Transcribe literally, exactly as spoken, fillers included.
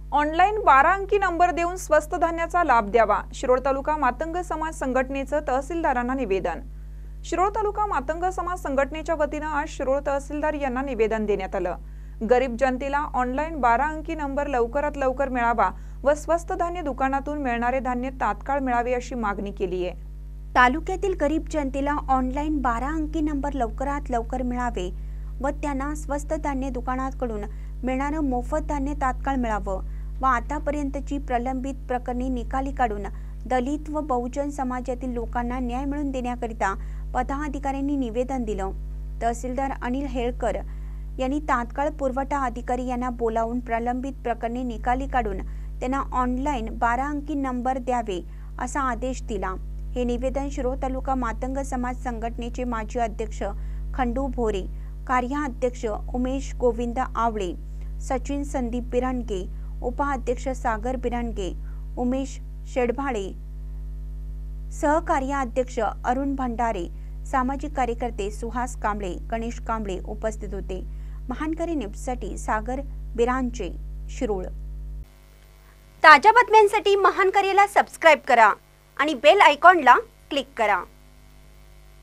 Online बारा अंकी number देऊन स्वस्त धान्याचा लाभ द्यावा, शिरोळ तालुका मातंग समाज संघटनेचं तहसीलदारांना निवेदन। शिरोळ तालुका मातंग समाज संघटनेच्या वतीनं आज शिरोळ तहसीलदार यांना निवेदन देण्यात आलं। गरीब जनतेला ऑनलाईन बारा अंकी नंबर लवकरात लवकर मिळावा व स्वस्त धान्य दुकानातून मिळणारे धान्य तात्काळ मिळावे अशी मागणी केली आहे। तालुक्यातील गरीब जनतेला ऑनलाईन बारा अंकी नंबर लवकरात लवकर मिळावे व त्यांना स्वस्त धान्य दुकानाकडून मिळणारं मोफत धान्य तात्काळ मिळावं व आतापर्यंतची प्रलंबित प्रकरणे निकाली काढून दलित व बहुजन समाजातील लोकांना न्याय मिळवून देण्याकरिता पदाधिकाऱ्यांनी निवेदन दिलं। तहसीलदार अनिल हेळकर यांनी तात्काळ पुरवठा अधिकारी यांना बोलावून प्रलंबित प्रकरणे निकाली काढून त्यांना ऑनलाईन बारा अंकी नंबर द्यावे असा आदेश दिला। हे निवेदन शिरोळ तालुका मातंग समाज संघटनेचे माजी अध्यक्ष खंडू भोरे, कार्याध्यक्ष उमेश गोविंद आवळे, सचिन संदीप बिराणगे, उपाध्यक्ष सागर बिराणगे, उमेश शेडभाळे, सहकार्याध्यक्ष अरुण भंडारे, सामाजिक कार्यकर्ते सुहास कांबळे, गणेश कांबळे उपस्थित होते। महानकरी न्यूजसाठी सागर बिरांचे, शिरोळ। ताज्या बातम्यांसाठी महानकरीला सबस्क्राइब करा आणि बेल आयकॉनला क्लिक करा।